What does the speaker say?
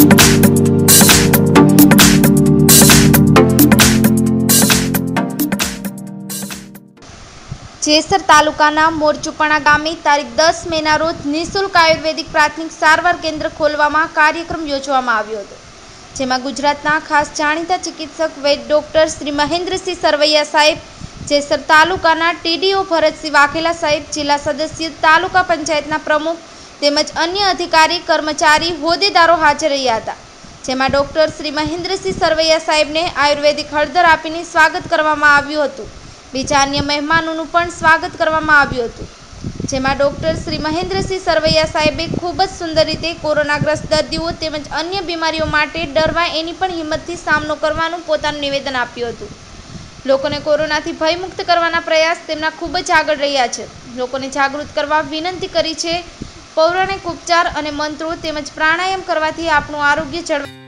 જેસર તાલુकाना मोरचुपणा गामे तारीख 10 मेना रोज निःशुल्क आयुर्वेदिक प्राथमिक सारवार केन्द्र खोलवामां कार्यक्रम योजवामां आव्यो हतो, जेमां गुजरातना खास जाणीता चिकित्सक वैद्य डॉक्टर श्री महेन्द्रसिंह सरवैया साहेब, जेसर तालुकाना टीडीओ भरतसिंह वाघेला साहेब, जिला सदस्य तालुका पंचायतना प्रमुख તેમજ अन्य अधिकारी कर्मचारी होद्देदारो हाजर रह्या हता, जेमां डॉक्टर श्री महेन्द्रसिंह सरवैया साहेबने आयुर्वेदिक हळदर आपीने स्वागत करवामां आव्युं हतुं। बीजा अन्य मेहमानोनुं पण स्वागत करवामां आव्युं हतुं, जेमां डॉक्टर श्री महेन्द्रसिंह सरवैया साहेबे खूब ज सुंदर रीते कोरोनाग्रस्त दर्दीओ तेमज अन्य बीमारीओ माटे डरवा एनी पण हिम्मतथी सामनो करवानुं पोतानुं निवेदन आप्युं हतुं। लोकोने कोरोनाथी भयमुक्त करवाना प्रयास तेमना खूब ज आगळ रह्या छे। लोकोने जागृत करवा विनंती करी छे। पौराणिक उपचार अने मंत्रो तेमज प्राणायाम करवाथी आपनुं आरोग्य जळवाय।